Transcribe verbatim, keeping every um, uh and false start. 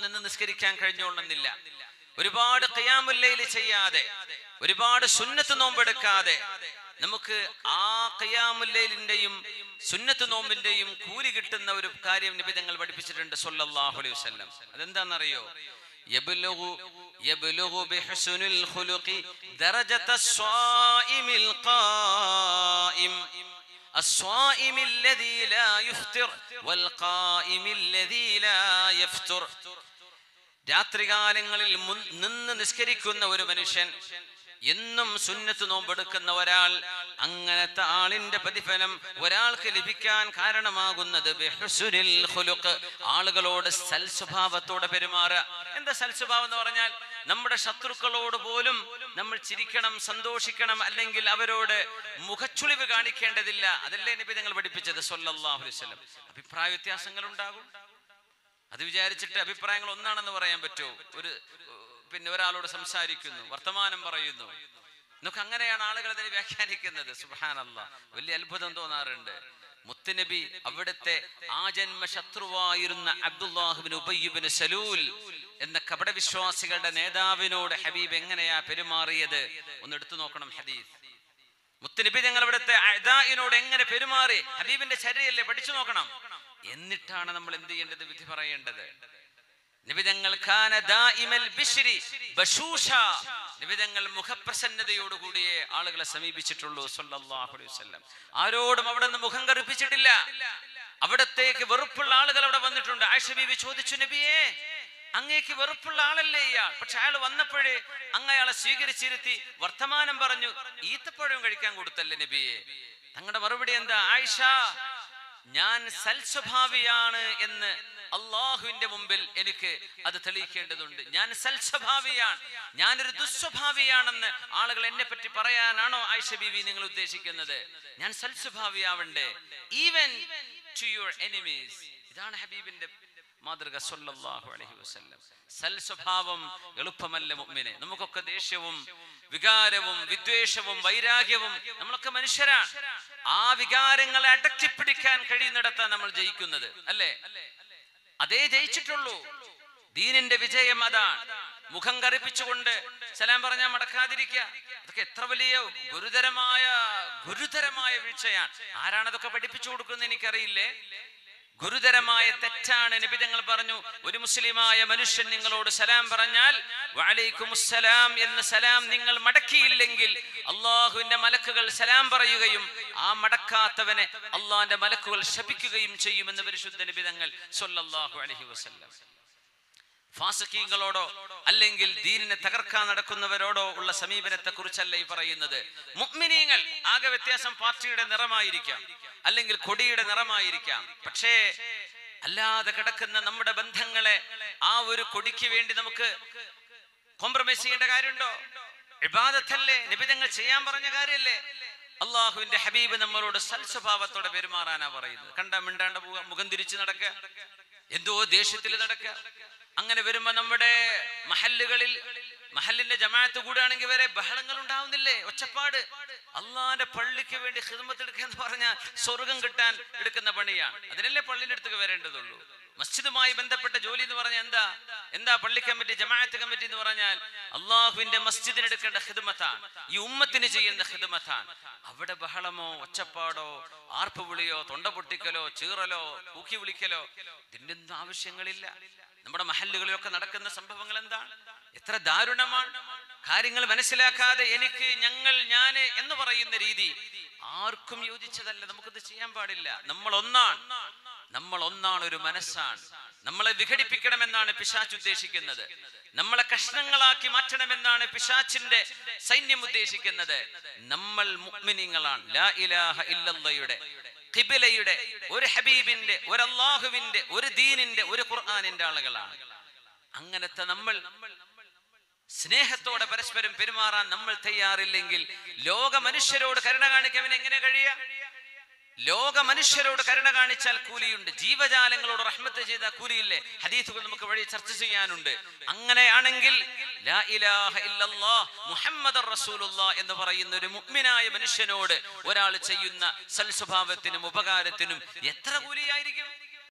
നിന്ന് നിസ്കരിക്കാൻ കഴിഞ്ഞോളണമെന്നില്ല. ഒരുപാട് ഖിയാമുൽ ലൈൽ ചെയ്യാതെ, ഒരുപാട് സുന്നത്ത് നോമ്പെടുക്കാതെ നമുക്ക് ആ ഖിയാമുൽ ലൈലിന്റെയും സുന്നത്ത് നോമ്പിന്റെയും കൂലി കിട്ടുന്ന ഒരു കാര്യം നബി തങ്ങൾ പഠിപ്പിച്ചിട്ടുണ്ട് സല്ലല്ലാഹു അലൈഹി വസല്ലം. അതെന്താണെന്നറിയോ? യബ്ലുഗു യബ്ലുഗു ബിഹുസ്നിൽ ഖുലുഖി ദറജതസ് സ്വായിമിൽ ഖായിം الصائم الذي لا يفطر والقائم الذي لا يفطر. രാത്രികാലങ്ങളിൽ നിന്ന് നിസ്കരിക്കുന്ന ഒരു മനുഷ്യൻ, എന്നും സുന്നത്ത് നോമ്പെടുക്കുന്ന ഒരാൾ, അങ്ങനത്തെ ആളിന്റെ പ്രതിഫലം ഒരാൾക്ക് ലഭിക്കാൻ കാരണമാകുന്നത് ബിഹുസ്നിൽ ഖുലുഖ്, ആളുകളോട് സൽസ്വഭാവത്തോടെ പെരുമാറുക. എന്താ സൽസ്വഭാവം എന്ന് പറഞ്ഞാൽ? നമ്മുടെ ശത്രുക്കളോട് പോലും നമ്മൾ ചിരിക്കണം, സന്തോഷിക്കണം, അല്ലെങ്കിൽ അവരോട് മുഖച്ചുളിവ് കാണിക്കേണ്ടതില്ല. അതല്ലേ നബി തങ്ങൾ പഠിപ്പിച്ചത് സല്ലല്ലാഹു അലൈഹി വസല്ലം. അഭിപ്രായ വ്യത്യാസങ്ങൾ ഉണ്ടാകും. അത് വിചാരിച്ചിട്ട് അഭിപ്രായങ്ങൾ ഒന്നാണെന്ന് പറയാൻ പറ്റുമോ? ഒരു പിന്നെ ഒരാളോട് സംസാരിക്കുന്നു, വർത്തമാനം പറയുന്നു, നമുക്ക് അങ്ങനെയാണ് ആളുകൾ അതിനെ വ്യാഖ്യാനിക്കുന്നത്. സുബ്ഹാനല്ലാഹ്, വലിയ അത്ഭുതം തോന്നാറുണ്ട്. മുത്തുനബി അവിടുത്തെ ആജന്മ ശത്രുവായിരുന്ന അബ്ദുല്ലാഹിബ്നു ഉബയ്യ് സലൂൽ എന്ന കപടവിശ്വാസികളുടെ നേതാവിനോട് ഹബീബ് എങ്ങനെയാ പെരുമാറിയത് ഒന്ന് എടുത്തു നോക്കണം. ഹദീസ് മുത്തുനബി ഞങ്ങൾ ഇവിടുത്തെ അഅദാഇനോട് എങ്ങനെ പെരുമാറി, ഹബീബിന്റെ ചര്യയല്ലേ, പഠിച്ചു നോക്കണം. എന്നിട്ടാണ് നമ്മൾ എന്ത് ചെയ്യേണ്ടത്, വിധി പറയേണ്ടത്. നിബിതങ്ങൾ ഖാന ദായിമൽ ബിശ്രി ബശൂഷ, നിബിതങ്ങൾ മുഖപ്രസന്നതയോടുകൂടിയേ ആളുകളെ സമീപിച്ചിട്ടുള്ളൂ സല്ലല്ലാഹു അലൈഹി വസല്ലം. ആരോടും അവിടെ നിന്ന് മുഖം കറുപ്പിച്ചിട്ടില്ല. അവിടത്തേക്ക് വെറുപ്പുള്ള ആളുകൾ അവിടെ വന്നിട്ടുണ്ട്. ആയിഷ ബീവി ചോദിച്ചു, നബിയേ അങ്ങേക്ക് വെറുപ്പുള്ള ആളല്ലേ ഇയാൾ? പക്ഷെ അയാൾ വന്നപ്പോഴേ അങ്ങ് അയാളെ സ്വീകരിച്ചിരുത്തി വർത്തമാനം പറഞ്ഞു, ഈത്തപ്പഴം കഴിക്കാൻ കൊടുത്തല്ലേ നബിയെ? തങ്ങളുടെ മറുപടി എന്താ? ആയിഷ, ഞാൻ സൽസ്വഭാവിയാണ് എന്ന് അള്ളാഹുവിന്റെ മുമ്പിൽ എനിക്ക് അത് തെളിയിക്കേണ്ടതുണ്ട്. ഞാൻ സൽസ്വഭാവിയാണ്, ഞാനൊരു ദുസ്വഭാവിയാണെന്ന് ആളുകൾ എന്നെ പറ്റി പറയാനാണോ ആയിഷ ബീവി നിങ്ങൾ ഉദ്ദേശിക്കുന്നത്? ഞാൻ സൽസ്വഭാവിയാവണ്ടേ, ഈവൻ ടു യുവർ എനിമീസ്. ഇതാണ് ഹബീബിന്റെ മാതൃക സല്ലല്ലാഹു അലൈഹി വസല്ലം. സൽസ്വഭാവം എളുപ്പമല്ല മുഅ്മിനെ. നമുക്കൊക്കെ ദേഷ്യവും വികാരവും വിദ്വേഷവും വൈരാഗ്യവും, നമ്മളൊക്കെ മനുഷ്യരാണ്. ആ വികാരങ്ങളെ അടക്കിപ്പിടിക്കാൻ കഴിയുന്നിടത്താണ് നമ്മൾ ജയിക്കുന്നത്, അല്ലേ? അതേ ജയിച്ചിട്ടുള്ളൂ. ദീനിന്റെ വിജയം അതാണ്. മുഖം കറുപ്പിച്ചുകൊണ്ട് സലാം പറഞ്ഞാൽ മടക്കാതിരിക്കുക, അതൊക്കെ എത്ര വലിയ ഗുരുതരമായ ഗുരുതരമായ വീഴ്ചയാണ്. ആരാണ് അതൊക്കെ പഠിപ്പിച്ചു കൊടുക്കുന്നത് എനിക്കറിയില്ലേ. ഗുരുതരമായ തെറ്റാണ്. നബി തങ്ങൾ പറഞ്ഞു, ഒരു മുസ്ലിമായ മനുഷ്യൻ നിങ്ങളോട് സലാം പറഞ്ഞാൽ വഅലൈക്കുമുസ്സലാം എന്ന സലാം നിങ്ങൾ മടക്കിയില്ലെങ്കിൽ അള്ളാഹുവിന്റെ മലക്കുകൾ സലാം പറയുകയും ആ മടക്കാത്തവനെ അള്ളാഹിന്റെ മലക്കുകൾ ശപിക്കുകയും ചെയ്യുമെന്ന് പരിശുദ്ധ നബി തങ്ങൾ സ്വല്ലല്ലാഹു അലൈഹി വസല്ലം. ഫാസിഖീങ്ങളോടോ അല്ലെങ്കിൽ ദീനിനെ തകർക്കാൻ നടക്കുന്നവരോടോ ഉള്ള സമീപനത്തെ കുറിച്ചല്ല ഈ പറയുന്നത്. മുഅ്മിനീങ്ങൾ ആകെ വ്യത്യാസം പാർട്ടിയുടെ നിറമായിരിക്കാം, അല്ലെങ്കിൽ കൊടിയുടെ നിറമായിരിക്കാം. പക്ഷേ അല്ലാതെ കിടക്കുന്ന നമ്മുടെ ബന്ധങ്ങളെ ആ ഒരു കൊടിക്ക് വേണ്ടി നമുക്ക് കോംപ്രമൈസ് ചെയ്യേണ്ട കാര്യമുണ്ടോ? ഇബാദത്തല്ലേ, നിബിധങ്ങൾ ചെയ്യാൻ പറഞ്ഞ കാര്യല്ലേ? അള്ളാഹുവിന്റെ ഹബീബ് നമ്മളോട് സൽസ്വഭാവത്തോടെ പെരുമാറാനാ പറയുന്നത്. കണ്ട മിണ്ടാണ്ട് പോവുക, മുഖം തിരിച്ചു നടക്കുക, എന്തോ ദേഷ്യത്തിൽ നടക്കുക. അങ്ങനെ വരുമ്പോ നമ്മുടെ മഹല്ലുകളിൽ മഹല്ലിന്റെ ജമാഅത്ത് കൂടുകയാണെങ്കിൽ വരെ ബഹളങ്ങൾ ഉണ്ടാവുന്നില്ലേ, ഒച്ചപ്പാട്. അള്ളാന്റെ പള്ളിക്ക് വേണ്ടി ഖിദ്മത്ത് എടുക്കുക എന്ന് പറഞ്ഞാൽ സ്വർഗം കിട്ടാൻ എടുക്കുന്ന പണിയാണ്. അതിനല്ലേ പള്ളിന്റെ അടുത്തേക്ക് വരേണ്ടതുള്ളൂ. മസ്ജിദുമായി ബന്ധപ്പെട്ട ജോലി എന്ന് പറഞ്ഞാൽ എന്താ എന്താ പള്ളി കമ്മിറ്റി, ജമാഅത്ത് കമ്മിറ്റി എന്ന് പറഞ്ഞാൽ അള്ളാഹുവിന്റെ മസ്ജിദിന് എടുക്കേണ്ട ഖിദ്മത്താണ്, ഈ ഉമ്മത്തിന് ചെയ്യുന്ന ഖിദ്മത്താണ്. അവിടെ ബഹളമോ ഒച്ചപ്പാടോ ആർപ്പ് വിളിയോ തൊണ്ട പൊട്ടിക്കലോ ചീറലോ ഊക്കി വിളിക്കലോ ഇതിന്റെ ഒന്നും ആവശ്യങ്ങളില്ല. നമ്മുടെ മഹല്ലുകളിലൊക്കെ നടക്കുന്ന സംഭവങ്ങൾ എന്താണ്? എത്ര ദാരുണമാണ്. കാര്യങ്ങൾ മനസ്സിലാക്കാതെ എനിക്ക് ഞങ്ങൾ ഞാന് എന്ന് പറയുന്ന രീതി ആർക്കും യോജിച്ചതല്ല. നമുക്കത് ചെയ്യാൻ പാടില്ല. നമ്മൾ ഒന്നാണ്, നമ്മൾ ഒന്നാണ്, ഒരു മനസ്സാണ്. നമ്മളെ വിഘടിപ്പിക്കണമെന്നാണ് പിശാച് ഉദ്ദേശിക്കുന്നത്. നമ്മളെ കഷ്ണങ്ങളാക്കി മാറ്റണമെന്നാണ് പിശാചിന്റെ സൈന്യം ഉദ്ദേശിക്കുന്നത്. നമ്മൾ മുഅ്മിനീങ്ങളാണ്. ലാ ഇലാഹ ഇല്ലല്ലാഹയുടെ, ഖിബലയുടെ, ഒരു ഹബീബിന്റെ, ഒരു അല്ലാഹുവിന്റെ, ഒരു ദീനിന്റെ, ഒരു ഖുർആനിന്റെ ആളുകളാണ്. അങ്ങനത്തെ നമ്മൾ സ്നേഹത്തോടെ പരസ്പരം പെരുമാറാൻ നമ്മൾ തയ്യാറില്ലെങ്കിൽ ലോക മനുഷ്യരോട് കരുണ കാണിക്കാൻ എങ്ങനെ കഴിയുക? ലോക മനുഷ്യരോട് കരുണ കാണിച്ചാൽ കൂലിയുണ്ട്. ജീവജാലങ്ങളോട് റഹ്മത്ത് ചെയ്താൽ കൂലിയില്ലേ? ഹദീസുകൾ നമുക്ക് വഴി ചർച്ച ചെയ്യാനുണ്ട്. അങ്ങനെയാണെങ്കിൽ ലാ ഇലാഹ ഇല്ലല്ലാഹ് മുഹമ്മദുർ റസൂലുള്ളാഹ് എന്ന് പറയുന്ന ഒരു മുഅ്മിനായ മനുഷ്യനോട് ഒരാൾ ചെയ്യുന്ന സൽസ്വഭാവത്തിനും ഉപകാരത്തിനും എത്ര കൂലിയായിരിക്കും?